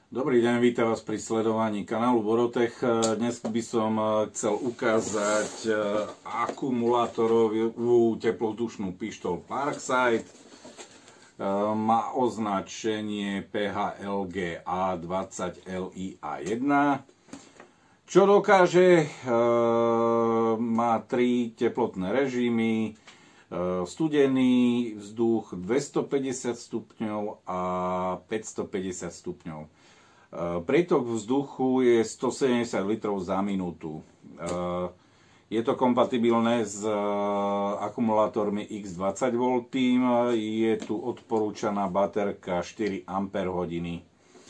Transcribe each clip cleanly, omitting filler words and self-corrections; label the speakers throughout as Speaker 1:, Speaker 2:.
Speaker 1: Dobrý deň, vítam vás pri sledovaní kanálu Borotech. Dnes by som chcel ukázať akumulátorovú teplovzdušnú pištoľ Parkside. Má označenie PHLG A20LIA1. Čo dokáže? Má 3 teplotné režimy. Studený vzduch 250 stupňov a 550 stupňov. Prítok vzduchu je 170 litrov za minútu. Je to kompatibilné s akumulátormi X20V. Je tu odporúčaná baterka 4 Ah.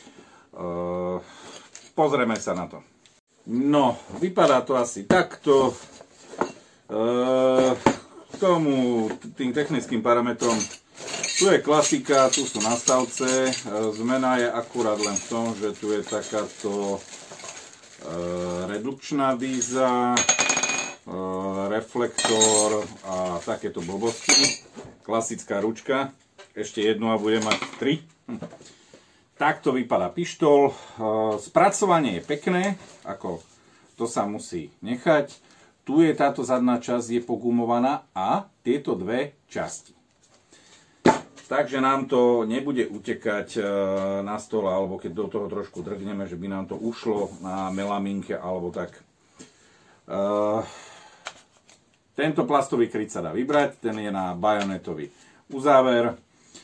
Speaker 1: Pozrieme sa na to. No, vypadá to asi takto. K tomu, tým technickým parametrom, tu je klasika, tu sú nastavce. Zmena je akurát len v tom, že tu je takáto redukčná díza, reflektor a takéto blbosti. Klasická ručka. Ešte jednu a budem mať 3. Takto vypadá pištoľ. Spracovanie je pekné, ako to sa musí nechať. Tu je táto zadná časť, je pogumovaná a tieto dve časti. Takže nám to nebude utekať na stole, alebo keď do toho trošku drgneme, že by nám to ušlo na melamínke alebo tak. Tento plastový kryt sa dá vybrať, ten je na bajonetový uzáver.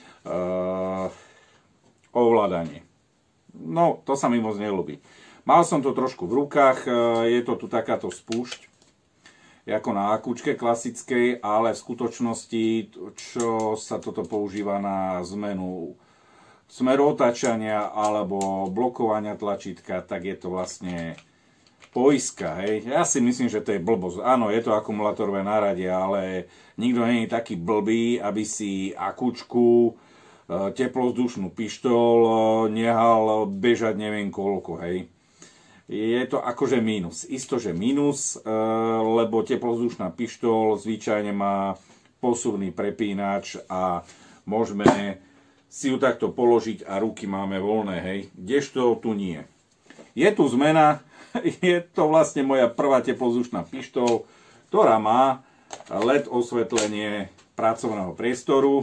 Speaker 1: Ovládanie. No, to sa mi moc neľúbi. Mal som to trošku v rukách, je to tu takáto spúšť, ako na akúčke klasickej, ale v skutočnosti, čo sa toto používa na zmenu smeru otáčania alebo blokovania tlačítka, tak je to vlastne poiska, hej. Ja si myslím, že to je blbosť. Áno, je to akumulátorové náradie, ale nikto nie je taký blbý, aby si akúčku, teplovzdušnú pištoľ nehal bežať neviem koľko, hej. Je to akože mínus. Isto, že mínus, lebo teplovzdušná pištoľ zvyčajne má posuvný prepínač a môžeme si ju takto položiť a ruky máme voľné, hej. Kdežto tu nie. Je tu zmena, je to vlastne moja prvá teplovzdušná pištoľ, ktorá má LED osvetlenie pracovného priestoru.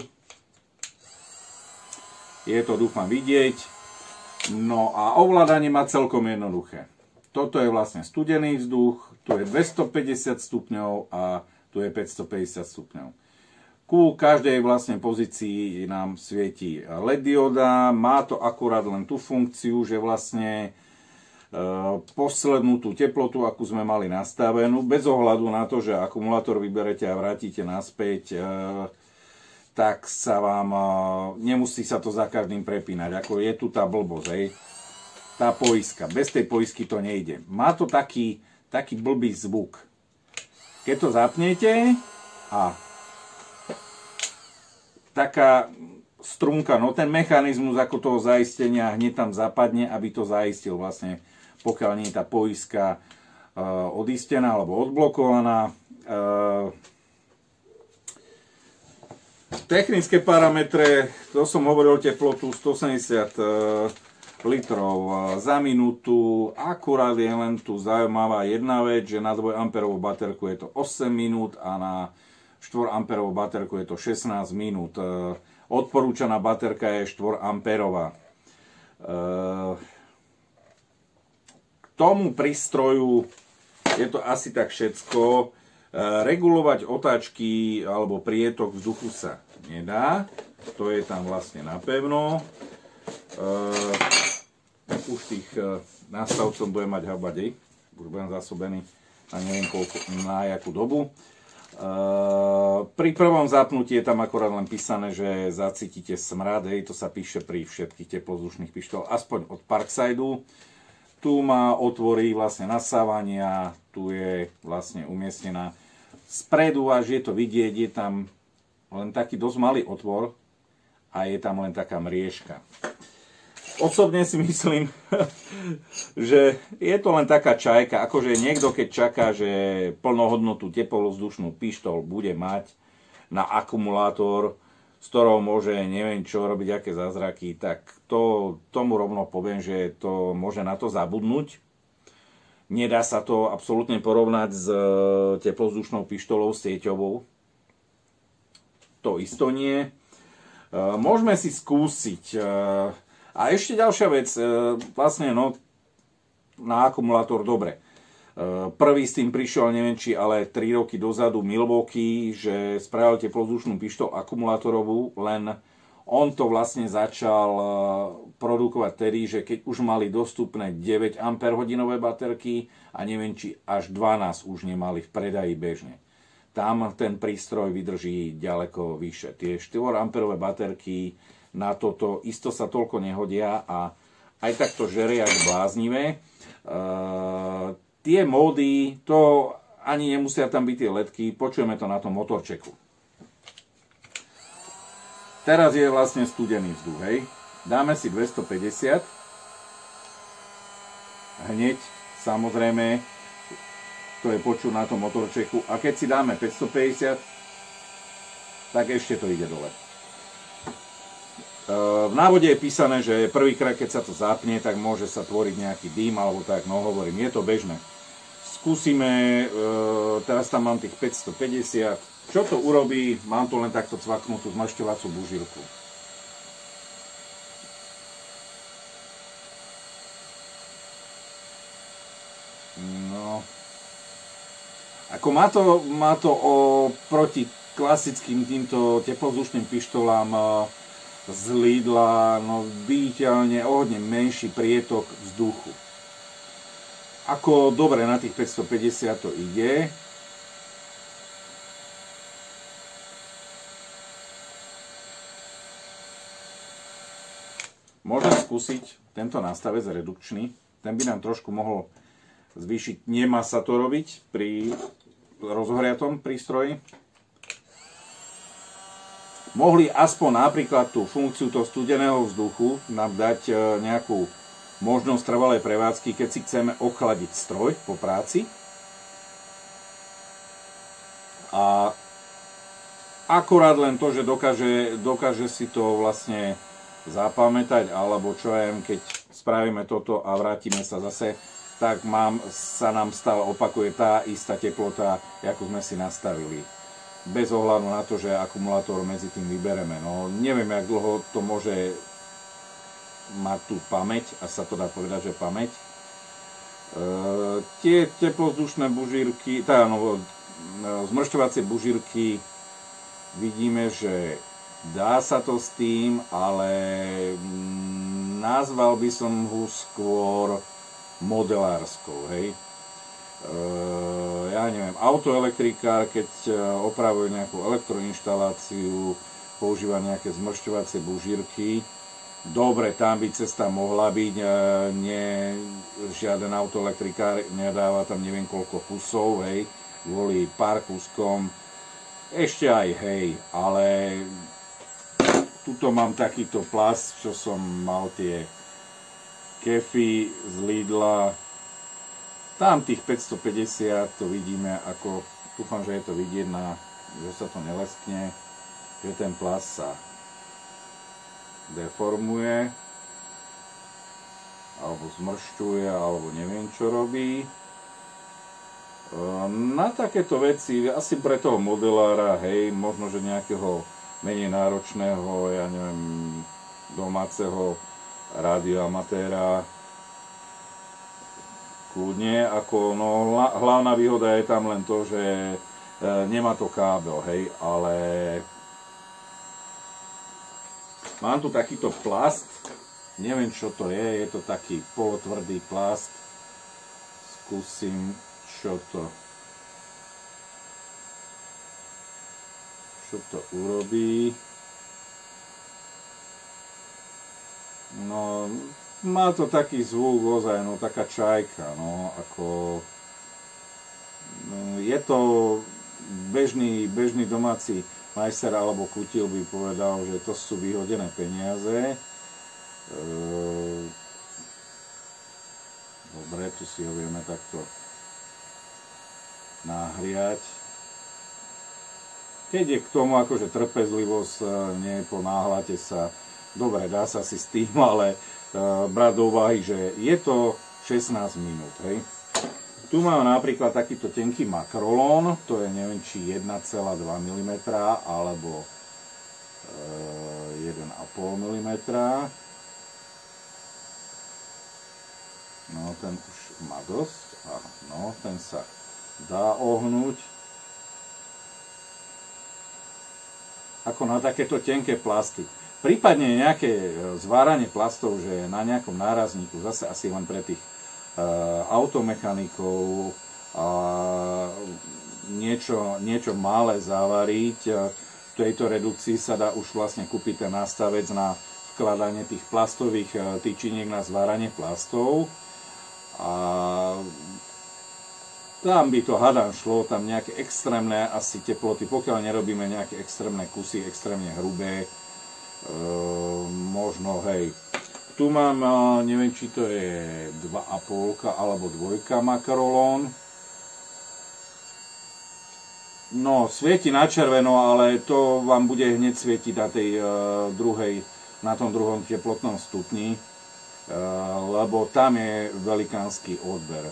Speaker 1: Je to, dúfam, vidieť. No a ovládanie má celkom jednoduché. Toto je vlastne studený vzduch, tu je 250 stupňov a tu je 550 stupňov. Ku každej vlastne pozícii nám svieti LED dioda, má to akurát len tú funkciu, že vlastne poslednú tú teplotu, akú sme mali nastavenú, bez ohľadu na to, že akumulátor vyberete a vrátite naspäť, tak sa vám, nemusí sa to za každým prepínať, ako je tu tá blbosť, hej. Tá poiska. Bez tej poisky to nejde. Má to taký blbý zvuk. Keď to zapnete a taká strunka, no ten mechanizmus ako toho zaistenia hneď tam zapadne, aby to zaistil vlastne, pokiaľ nie je tá poiska odistená alebo odblokovaná. Technické parametre, to som hovoril, teplotu 170 litrov za minútu. Akurát je len tu zaujímavá jedna vec, že na 2 amperovú baterku je to 8 minút a na 4 amperovú baterku je to 16 minút. Odporúčaná baterka je 4 amperová. K tomu prístroju je to asi tak všetko. Regulovať otáčky alebo prietok vzduchu sa nedá. To je tam vlastne napevno. Už tých nastavcov budem mať habadej. Už budem zasobený na neviem koľko, na jakú dobu. Pri prvom zapnutí je tam akorát len písané, že zacítite smrad. Hej, to sa píše pri všetkých teplovzdušných pištoľ, aspoň od Parksideu. Tu má otvory vlastne nasávania, tu je vlastne umiestnená spredu, až je to vidieť, je tam len taký dosť malý otvor a je tam len taká mriežka. Osobne si myslím, že je to len taká čajka, akože niekto keď čaká, že plnohodnotnú teplovzdušnú pištoľ bude mať na akumulátor s ktorou môže neviem čo robiť, aké zázraky, tak tomu rovno poviem, že to môže na to zabudnúť. Nedá sa to absolútne porovnať s teplovzdušnou pištolou sieťovou. To isto nie. Môžeme si skúsiť. A ešte ďalšia vec, vlastne no, na akumulátor dobre. Prvý s tým prišiel, neviem či, ale 3 roky dozadu Milwaukee, že spravil teplovzdušnú pištol akumulátorovú, len on to vlastne začal produkovať tedy, že keď už mali dostupné 9 Ah baterky a neviem či až 12 už nemali v predaji bežne. Tam ten prístroj vydrží ďaleko vyššie. Tie 4 Ah baterky na toto isto sa toľko nehodia a aj tak to žere jak bláznivé. Tie módy, to ani nemusia tam byť tie ledky, počujeme to na tom motorčeku. Teraz je vlastne studený vzduch, hej. Dáme si 250. Hneď, samozrejme, to je počuť na tom motorčeku. A keď si dáme 550, tak ešte to ide dole. V návode je písané, že prvýkrát, keď sa to zapne, tak môže sa tvoriť nejaký dým, alebo tak, no hovorím, je to bežné. Skúsime, teraz tam mám tých 550. Čo to urobí? Mám tu len takto cvaknutú zmašťovacú bužírku. No. Ako má to oproti klasickým týmto teplovzdušným pištolám z Lidla, no viditeľne o hodne menší prietok vzduchu. Ako dobre, na tých 550 to ide. Môžem skúsiť tento nastavec redukčný. Ten by nám trošku mohol zvýšiť. Nemá sa to robiť pri rozohriatom prístroji. Mohli aspoň napríklad tú funkciu toho studeného vzduchu nám dať nejakú možnosť trvalej prevádzky, keď si chceme ochladiť stroj po práci. A akurát len to, že dokáže si to vlastne zapamätať, alebo čo ja viem, keď spravíme toto a vrátime sa zase, tak sa nám stále opakuje tá istá teplota, ako sme si nastavili. Bez ohľadu na to, že akumulátor medzi tým vybereme. No, neviem, jak dlho to môže mať tú pamäť, a sa to dá povedať, že pamäť. Tie teplovzdušné bužírky, zmršťovacie bužírky, vidíme, že dá sa to s tým, ale nazval by som ho skôr modelárskou, hej. Ja neviem, autoelektrikár, keď opravuje nejakú elektroinštaláciu, používa nejaké zmršťovacie bužírky. Dobre, tam by cesta mohla byť, žiaden autoelektrikár nedáva tam neviem koľko kusov, hej, kvôli pár kuskom. Ešte aj, hej, ale tuto mám takýto plast, čo som mal tie kefy z Lidla. Tam tých 550 to vidíme, ako dúfam, že je to vidieť, že sa to neleskne, že ten plast sa deformuje, alebo zmršťuje, alebo neviem čo robí. Na takéto veci, asi pre toho modelára, hej, možno, že nejakého menej náročného, ja neviem, domáceho radioamatéra, kľudne, ako, no, hlavná výhoda je tam len to, že nemá to kábel, hej, ale mám tu takýto plast, neviem čo to je to taký polotvrdý plast, skúsim, čo to urobí. No, má to taký zvuk ozaj, no taká čajka, no ako je to bežný domáci majster alebo kutil by povedal, že to sú vyhodené peniaze. Dobre, tu si ho vieme takto nahriať. Keď je k tomu akože trpezlivosť, neponáhľate sa, dobre, dá sa si s tým, ale brať do úvahy, že je to 16 minút, hej. Tu mám napríklad takýto tenký makrolón, to je neviem či 1,2 mm alebo 1,5 mm. No ten už má dosť, no ten sa dá ohnúť. Ako na takéto tenké plasty. Prípadne nejaké zváranie plastov, že na nejakom nárazníku, zase asi len pre tých automechanikov a niečo malé zavariť. V tejto redukcii sa dá už vlastne kúpiť ten nastavec na vkladanie tých plastových tyčiniek na zváranie plastov. A tam by to hádam šlo, tam nejaké extrémne asi teploty, pokiaľ nerobíme nejaké extrémne kusy, extrémne hrubé, možno hej. Tu mám, neviem či to je 2,5 alebo 2 makrolón. No, svieti na červeno, ale to vám bude hneď svietiť na tej na tom druhom teplotnom stupni, lebo tam je velikánsky odber.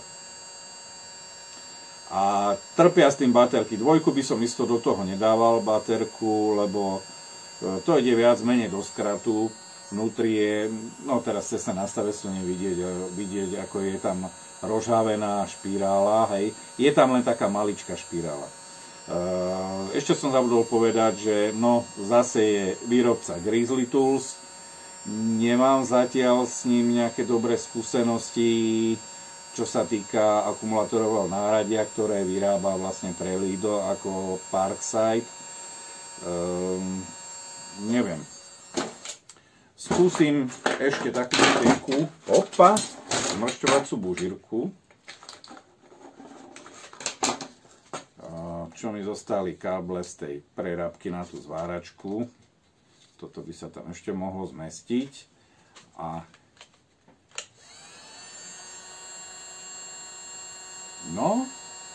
Speaker 1: A trpia s tým baterky. Dvojku by som isto do toho nedával, baterku, lebo to ide viac menej do skratu. Vnútri je, no teraz cez ten nastavec to vidieť, ako je tam rozhávená špirála, hej. Je tam len taká maličká špirála. Ešte som zabudol povedať, že no, zase je výrobca Grizzly Tools. Nemám zatiaľ s ním nejaké dobré skúsenosti, čo sa týka akumulátorového náradia, ktoré vyrába vlastne pre Lido ako Parkside. Neviem. Skúsim ešte takú tenku, zmršťovacú bužírku. Čo mi zostali káble z tej prerábky na tú zváračku. Toto by sa tam ešte mohlo zmestiť. A no,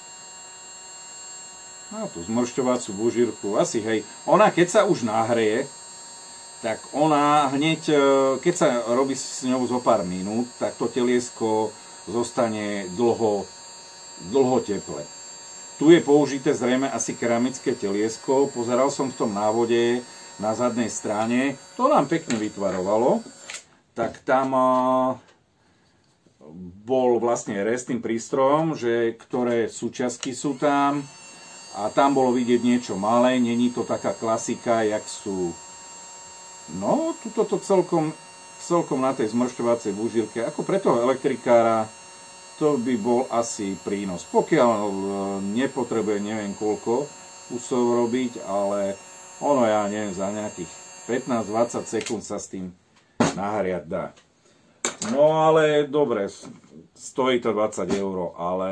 Speaker 1: na tú zmršťovacú bužírku, asi hej, ona keď sa už nahreje, tak ona hneď, keď sa robí s ňou zo pár minút, tak to teliesko zostane dlho teple. Tu je použité zrejme asi keramické teliesko, pozeral som v tom návode na zadnej strane, to nám pekne vytvarovalo, tak tam bol vlastne rez tým prístrojom, že ktoré súčiastky sú tam a tam bolo vidieť niečo malé, není to taká klasika, jak sú. No, tuto to celkom na tej zmršťovacej bužírke, ako pre toho elektrikára, to by bol asi prínos. Pokiaľ nepotrebuje neviem koľko kusov robiť, ale ono, ja neviem, za nejakých 15-20 sekúnd sa s tým nahriať dá. No ale dobre, stojí to 20 €, ale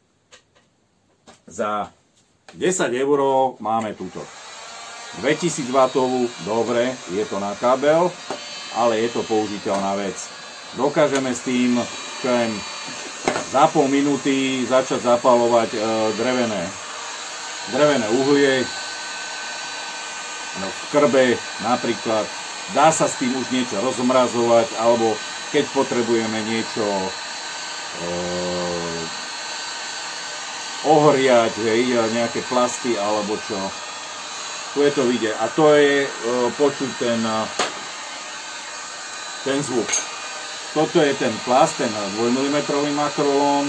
Speaker 1: za 10 € máme túto 2000 W, dobre, je to na kábel, ale je to použiteľná vec. Dokážeme s tým za pol minúty začať zapalovať drevené uhlie, no, v krbe napríklad. Dá sa s tým už niečo rozmrazovať, alebo keď potrebujeme niečo ohriať, hej, nejaké plasty alebo čo. Tu je to vidieť a to je počuť ten zvuk. Toto je ten plast, ten 2 mm makrolón.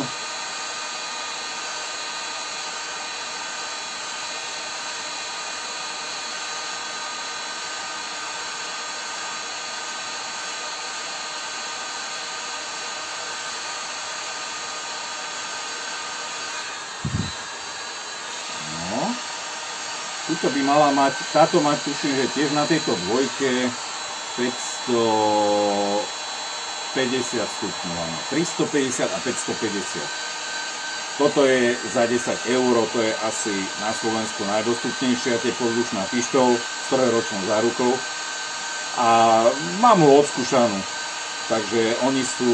Speaker 1: Tuto by mala mať, táto mať tuším, že tiež na tejto dvojke 550 stupňov, 350 a 550. Toto je za 10 €, to je asi na Slovensku najdostupnejšia teplovzdušná pištoľ s trojročnou zárukou. A mám ho odskúšanú, takže oni sú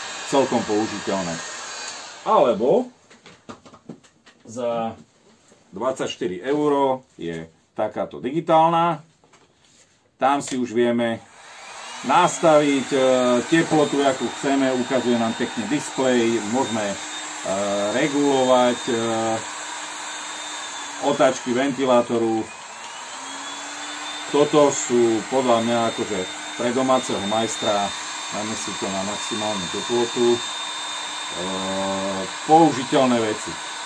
Speaker 1: celkom použiteľné. Alebo za 24 € je takáto digitálna. Tam si už vieme nastaviť teplotu, akú chceme. Ukazuje nám pekne displej. Môžeme regulovať otáčky ventilátoru. Toto sú podľa mňa akože pre domáceho majstra, dáme si to na maximálnu teplotu, použiteľné veci.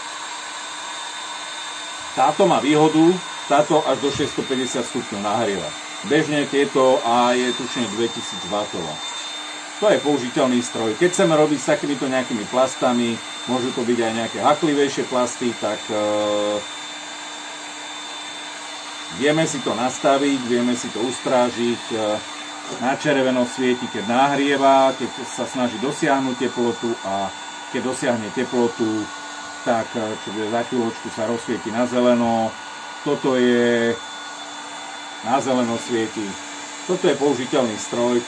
Speaker 1: Táto má výhodu, táto až do 650 stupňov nahrieva. Bežne tieto a je tučne 2000 W. To je použiteľný stroj. Keď chceme robiť s takýmito nejakými plastami, môžu to byť aj nejaké haklivejšie plasty, tak vieme si to nastaviť, vieme si to ustrážiť. Na červeno svieti, keď nahrieva, keď sa snaží dosiahnuť teplotu, a keď dosiahne teplotu, tak čo bude za chvíľočku sa rozsvieti na zeleno. Toto je na zeleno svieti. Toto je použiteľný stroj,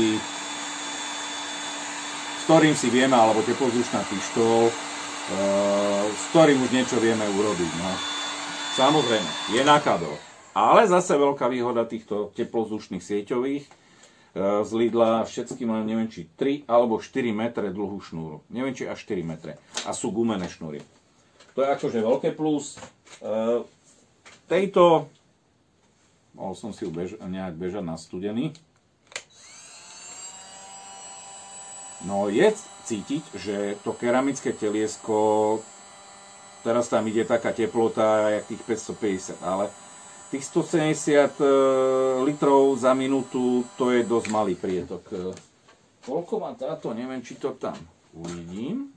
Speaker 1: s ktorým si vieme, alebo teplozdušná pištoľ, s ktorým už niečo vieme urobiť. No. Samozrejme, je na kabel. Ale zase veľká výhoda týchto teplozdušných sieťových z Lidla, všetky majú, neviem, či 3 alebo 4 metre dlhú šnúru. Neviem, či až 4 metre. A sú gumené šnúry. To je akože veľké plus. Tejto mohol som si ju nejak bežať na studený. No je cítiť, že to keramické teliesko, teraz tam ide taká teplota, jak tých 550, ale tých 170 litrov za minútu, to je dosť malý prietok. Koľko má táto? Neviem, či to tam uvidím.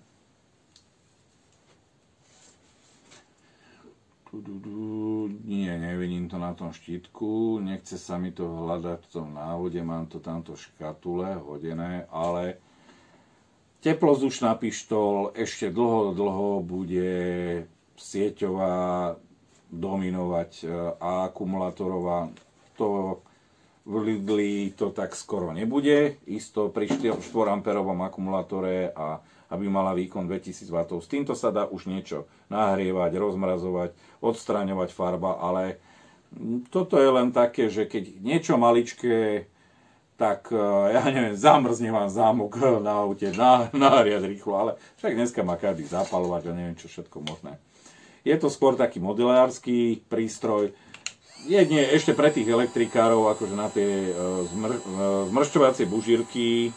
Speaker 1: Nie, nevidím to na tom štítku. Nechce sa mi to hľadať v tom návode. Mám to tamto škatule hodené, ale teplozdušná pištoľ ešte dlho bude sieťová dominovať a akumulátorová. To v Lidli to tak skoro nebude. Isto pri 4 amperovom akumulátore, a aby mala výkon 2000 W. S týmto sa dá už niečo nahrievať, rozmrazovať, odstraňovať farba, ale toto je len také, že keď niečo maličké, tak ja neviem, zamrzne vám zámok na aute, nahriať rýchlo, ale však dneska má každý zapalovač a neviem čo všetko možné. Je to skôr taký modelársky prístroj. Jedne ešte pre tých elektrikárov, akože na tie zmršťovacie bužírky.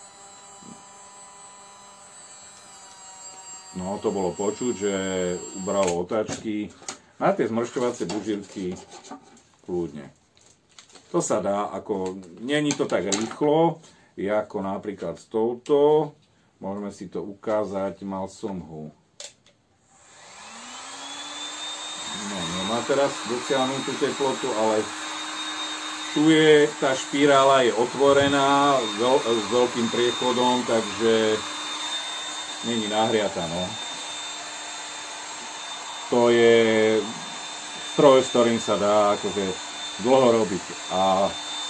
Speaker 1: No, to bolo počuť, že ubralo otáčky. Na tie zmršťovacie bužírky kľudne. To sa dá, ako není to tak rýchlo, ako napríklad s touto. Môžeme si to ukázať, mal som ho. No, nemá teraz dosiahnutú teplotu, ale tu je, tá špirála je otvorená s veľkým priechodom, takže není nahriata, no. To je stroj, s ktorým sa dá akože dlho robiť. A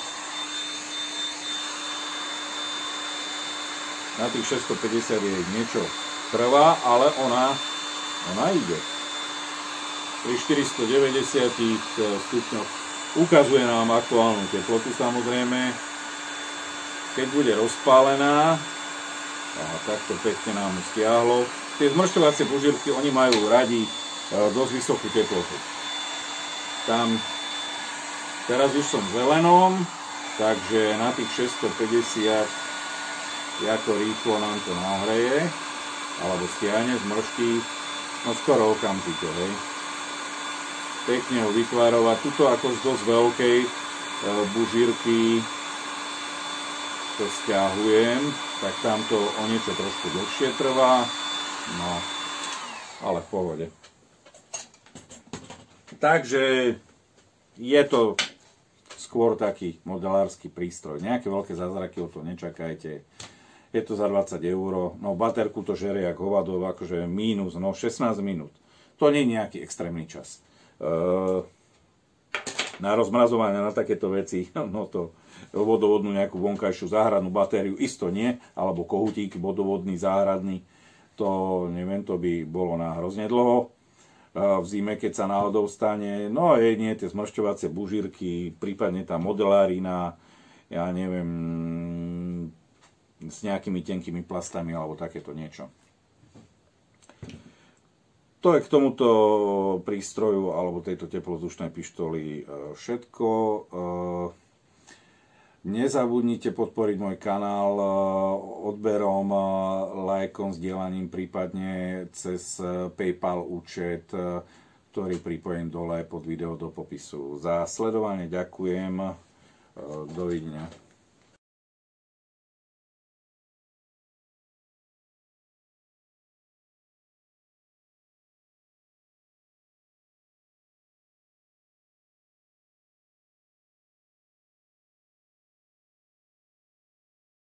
Speaker 1: na tých 650 je niečo trvá, ale ona ide. Pri 490 stupňoch ukazuje nám aktuálnu teplotu, samozrejme. Keď bude rozpálená, a takto pekne nám stiahlo. Tie zmršťovacie bužírky, oni majú radi dosť vysokú teplotu. Tam, teraz už som v zelenom, takže na tých 650 ako rýchlo nám to nahreje, alebo stiahne zmrští, no skoro okamžite, hej. Pekne ho vytvárovať. Tuto ako z dosť veľkej bužírky to stiahujem, tak tamto o niečo trošku dlhšie trvá, no, ale v pohode. Takže je to skôr taký modelársky prístroj. Nejaké veľké zázraky o to nečakajte. Je to za 20 €. No, baterku to žere jak hovado, akože mínus, no 16 minút. To nie je nejaký extrémny čas. Na rozmrazovanie, na takéto veci, no to vodovodnú nejakú vonkajšiu záhradnú batériu, isto nie, alebo kohutík vodovodný, záhradný, to neviem, to by bolo na hrozne dlho. v zime, keď sa náhodou stane. No jedine tie zmršťovacie bužírky, prípadne tá modelárina, ja neviem, s nejakými tenkými plastami alebo takéto niečo. To je k tomuto prístroju alebo tejto teplovzdušnej pištoli všetko. Nezabudnite podporiť môj kanál odberom, lajkom, zdieľaním, prípadne cez PayPal účet, ktorý pripojím dole pod video do popisu. Za sledovanie ďakujem. Dovidenia.